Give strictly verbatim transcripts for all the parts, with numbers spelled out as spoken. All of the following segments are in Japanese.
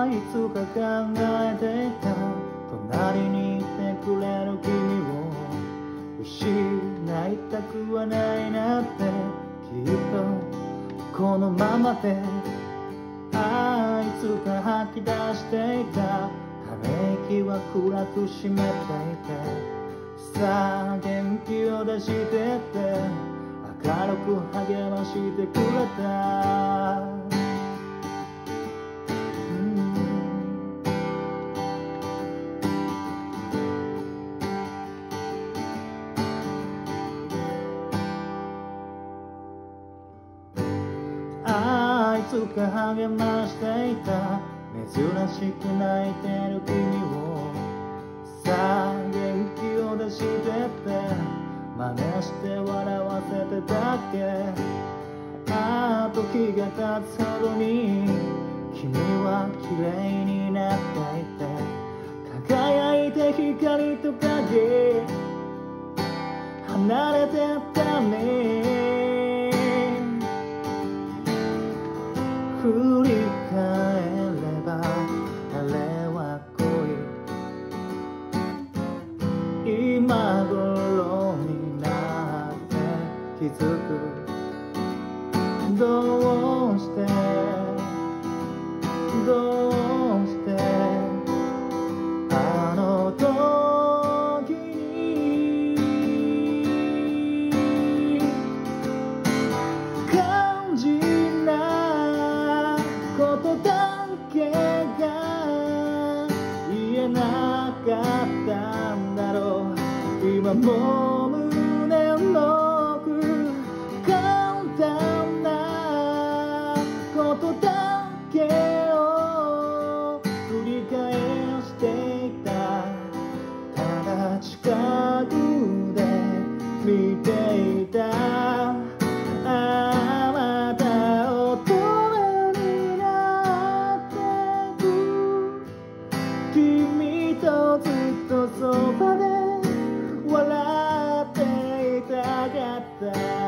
いつか考えていた隣にいてくれる君を失いたくはないなってきっとこのままであいつか吐き出していたため息は暗く湿っていてさあ元気を出してって明るく励ましてくれた、うんあいつか励ましていた珍しく泣いてる君をさあ元気を出してって真似して笑わせてたっけああ時が経つほどに君は綺麗になっていて輝いて光と影離れてったね振り返ればあれは恋今頃になって気づくどうしてどうしてあの時に肝心なことだけが言えなかったんだろう今もう胸の奥簡単なことだけを繰り返していたただ近くで見ていたあなた大人になってく君とずっとそばで笑っていたかった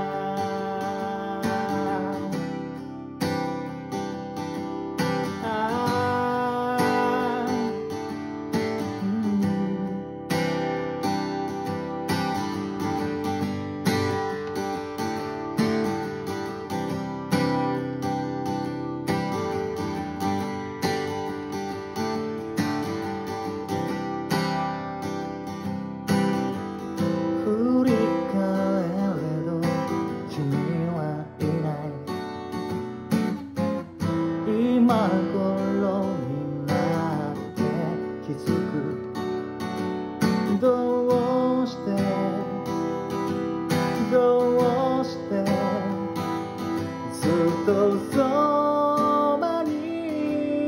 今頃になって気づくどうしてどうしてずっとそばに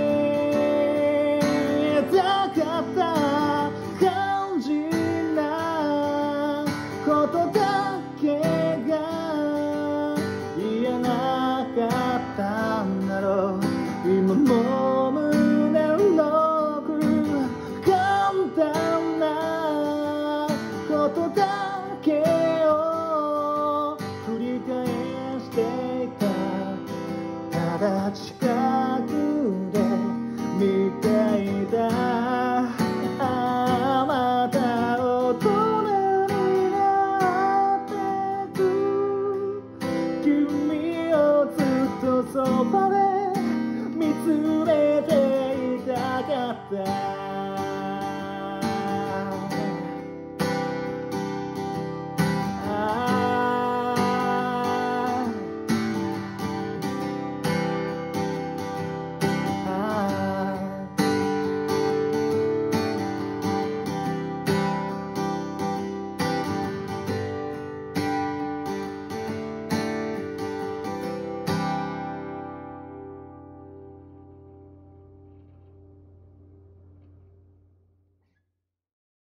いたかった肝心なことだけが言えなかったんだろう今も胸の奥簡単なことだけを繰り返していたただ近くで見ていたあなた大人になってく君をずっとそばで見つめていたかった